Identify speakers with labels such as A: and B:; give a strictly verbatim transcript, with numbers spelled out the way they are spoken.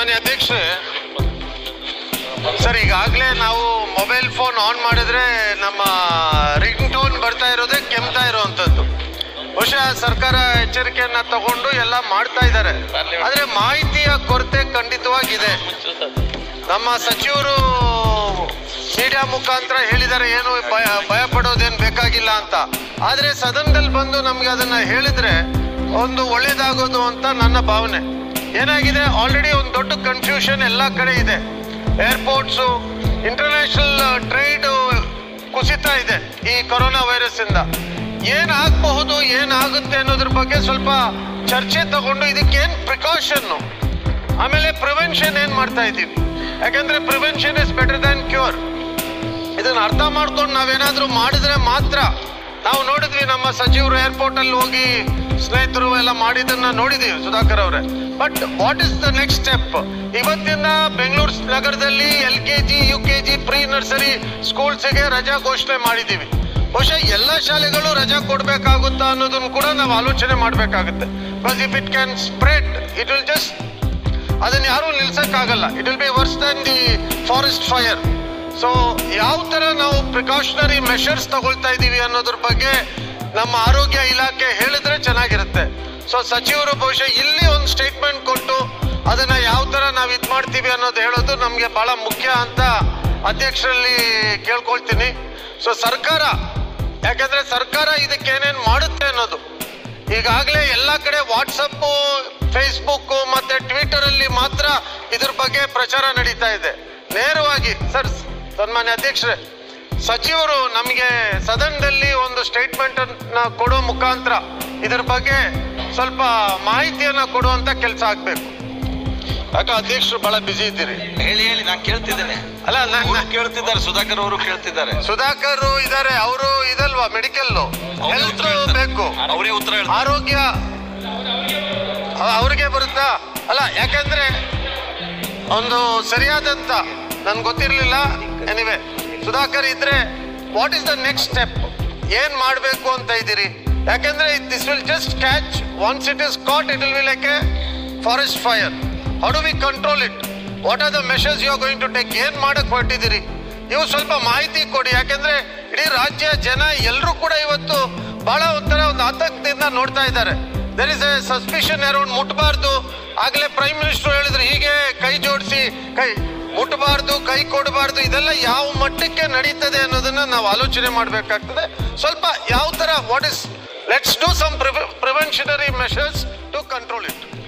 A: ಸನ್ಮಾನ್ಯ ಅಧ್ಯಕ್ಷರೇ, ಸರ್ ಈಗಾಗಲೇ ನಾವು ಮೊಬೈಲ್ ಫೋನ್ ಆನ್ ಮಾಡಿದ್ರೆ ನಮ್ಮ ರಿಂಗ್ ಟೋನ್ ಬರ್ತಾ ಇರೋದೇ ಕೆಮ್ತಾ ಇರೋವಂಥದ್ದು. ಬಹುಶಃ ಸರ್ಕಾರ ಎಚ್ಚರಿಕೆಯನ್ನ ತಗೊಂಡು ಎಲ್ಲ ಮಾಡ್ತಾ ಇದ್ದಾರೆ. ಆದರೆ ಮಾಹಿತಿಯ ಕೊರತೆ ಖಂಡಿತವಾಗಿದೆ. ನಮ್ಮ ಸಚಿವರು ಮೀಡಿಯಾ ಮುಖಾಂತರ ಹೇಳಿದ್ದಾರೆ, ಏನು ಭಯ ಭಯ ಪಡೋದೇನು ಬೇಕಾಗಿಲ್ಲ ಅಂತ. ಆದರೆ ಸದನದಲ್ಲಿ ಬಂದು ನಮ್ಗೆ ಅದನ್ನ ಹೇಳಿದ್ರೆ ಒಂದು ಒಳ್ಳೇದಾಗೋದು ಅಂತ ನನ್ನ ಭಾವನೆ. ಏನಾಗಿದೆ, ಆಲ್ರೆಡಿ ಒಂದು ದೊಡ್ಡ ಕನ್ಫ್ಯೂಷನ್ ಎಲ್ಲ ಕಡೆ ಇದೆ. ಏರ್ಪೋರ್ಟ್ಸು, ಇಂಟರ್ನ್ಯಾಷನಲ್ ಟ್ರೇಡ್ ಕುಸಿತಾ ಇದೆ ಈ ಕೊರೋನಾ ವೈರಸ್ ಇಂದ. ಏನಾಗಬಹುದು, ಏನಾಗುತ್ತೆ ಅನ್ನೋದ್ರ ಬಗ್ಗೆ ಸ್ವಲ್ಪ ಚರ್ಚೆ ತಗೊಂಡು ಇದಕ್ಕೇನು ಪ್ರಿಕಾಷನ್ನು, ಆಮೇಲೆ ಪ್ರಿವೆನ್ಷನ್ ಏನ್ ಮಾಡ್ತಾ ಇದ್ದೀವಿ. ಯಾಕಂದ್ರೆ prevention is better than cure. ಇದನ್ನ ಅರ್ಥ ಮಾಡ್ಕೊಂಡು ನಾವೇನಾದ್ರೂ ಮಾಡಿದ್ರೆ ಮಾತ್ರ. ನಾವು ನೋಡಿದ್ವಿ ನಮ್ಮ ಸಚಿವರು ಏರ್ಪೋರ್ಟ್ ಅಲ್ಲಿ ಹೋಗಿ ಸ್ನೇಹಿತರು ಎಲ್ಲ ಮಾಡಿದ್ದನ್ನ ನೋಡಿದೀವಿ ಸುಧಾಕರ್ ಅವರೇ. But what is the next step? ಇವತ್ತಿಂದ ಬೆಂಗಳೂರು ನಗರದಲ್ಲಿ L K G U K G pre nursery ಸ್ಕೂಲ್ಸ್ಗೆ ರಜಾ ಘೋಷಣೆ ಮಾಡಿದೀವಿ. ಬಹುಶಃ ಎಲ್ಲ ಶಾಲೆಗಳು ರಜಾ ಕೊಡ್ಬೇಕಾಗುತ್ತಾ ಅನ್ನೋದನ್ನು ಕೂಡ ನಾವು ಆಲೋಚನೆ ಮಾಡಬೇಕಾಗುತ್ತೆ. Because if it can spread, it will just, ಅದನ್ನ ಯಾರು ನಿಲ್ಸಕ್ಕಾಗಲ್ಲ. It will be worse than the forest fire. So ಯಾವ ತರ ನಾವು ಪ್ರಿಕಾಷನರಿ ಮೆಷರ್ಸ್ ತಗೊಳ್ತಾ ಇದ್ದೀವಿ ಅನ್ನೋದ್ರ ಬಗ್ಗೆ ನಮ್ಮ ಆರೋಗ್ಯ ಇಲಾಖೆ ಹೇಳಿದ್ರೆ ಚೆನ್ನಾಗಿರುತ್ತೆ. ಸೊ ಸಚಿವರು ಬಹುಶಃ ಇಲ್ಲಿ ಒಂದು ಸ್ಟೇಟ್ಮೆಂಟ್ ಕೊಟ್ಟು ಅದನ್ನ ಯಾವ ತರ ನಾವು ಇದು ಮಾಡ್ತೀವಿ ಅನ್ನೋದು ಹೇಳೋದು ನಮ್ಗೆ ಬಹಳ ಮುಖ್ಯ ಅಂತ ಅಧ್ಯಕ್ಷರಲ್ಲಿ ಕೇಳ್ಕೊಳ್ತೀನಿ. ಸೊ ಸರ್ಕಾರ, ಯಾಕಂದ್ರೆ ಸರ್ಕಾರ ಇದಕ್ಕೆ ಏನೇನು ಮಾಡುತ್ತೆ ಅನ್ನೋದು ಈಗಾಗಲೇ ಎಲ್ಲ ಕಡೆ ವಾಟ್ಸಪ್, ಫೇಸ್ಬುಕ್ ಮತ್ತೆ ಟ್ವಿಟರ್ ಅಲ್ಲಿ ಮಾತ್ರ ಇದ್ರ ಬಗ್ಗೆ ಪ್ರಚಾರ ನಡೀತಾ ಇದೆ. ನೇರವಾಗಿ ಸರ್, ಸನ್ಮಾನ್ಯ ಅಧ್ಯಕ್ಷರೇ, ಸಚಿವರು ನಮಗೆ ಸದನದಲ್ಲಿ ಒಂದು ಸ್ಟೇಟ್ಮೆಂಟ್ ಅನ್ನ ಕೊಡೋ ಮುಖಾಂತರ ಇದ್ರ ಬಗ್ಗೆ ಸ್ವಲ್ಪ ಮಾಹಿತಿಯನ್ನ ಕೊಡುವಂತ ಕೆಲಸ ಆಗ್ಬೇಕು. ಯಾಕೆ ಅಧ್ಯಕ್ಷರು ಬಹಳ ಬಿಸಿ ಇದ್ದೀರಿ?
B: ಹೇಳಿ ಹೇಳಿ ನಾನು ಕೇಳ್ತಿದ್ದೇನೆ.
A: ಅಲ್ಲ, ನಾನು
B: ಕೇಳ್ತಿದ್ದಾರೆ, ಸುಧಾಕರ್ ಅವರು ಕೇಳ್ತಿದ್ದಾರೆ.
A: ಸುಧಾಕರ್ ಇದಾರೆ, ಅವರು ಇದಲ್ವಾ ಮೆಡಿಕಲ್ ಹೆಲ್ತ್ ಬೇಕು,
B: ಅವರೇ ಉತ್ತರ.
A: ಆರೋಗ್ಯ ಅವ್ರಿಗೆ ಬರುತ್ತಾ? ಅಲ್ಲ, ಯಾಕಂದ್ರೆ ಒಂದು ಸರಿಯಾದಂತ ನನ್ಗೆ ಗೊತ್ತಿರ್ಲಿಲ್ಲ. ಎನಿವೆ, ಸುಧಾಕರ್ ಇದ್ರೆ what is the next step, ಏನ್ ಮಾಡ್ಬೇಕು ಅಂತ ಇದ್ದೀರಿ? ಯಾಕಂದ್ರೆ this will just catch, once it is caught it will be like a forest fire. How do we control it? What are the measures you are going to take? ಏನ್ ಮಾಡಕ್ ಹೊರಟಿದ್ದೀರಿ? ನೀವು ಸ್ವಲ್ಪ ಮಾಹಿತಿ ಕೊಡಿ. ಯಾಕಂದ್ರೆ ಇಡೀ ರಾಜ್ಯ ಜನ ಎಲ್ಲರೂ ಕೂಡ ಇವತ್ತು ಬಹಳ ಒಂಥರ ಒಂದು ಆತಂಕದಿಂದ ನೋಡ್ತಾ ಇದ್ದಾರೆ. There is a suspicion around ಮುಟ್ಬಾರ್ದು. ಆಗ್ಲೇ ಪ್ರೈಮ್ ಮಿನಿಸ್ಟರ್ ಹೇಳಿದ್ರು, ಹೀಗೆ ಕೈ ಜೋಡಿಸಿ ಕೈ ಮುಟ್ಟಬಾರ್ದು, ಕೈ ಕೊಡಬಾರ್ದು. ಇದೆಲ್ಲ ಯಾವ ಮಟ್ಟಕ್ಕೆ ನಡೀತದೆ ಅನ್ನೋದನ್ನ ನಾವು ಆಲೋಚನೆ ಮಾಡಬೇಕಾಗ್ತದೆ. ಸ್ವಲ್ಪ ಯಾವ ತರ, what is, let's do some preventionary measures to control it.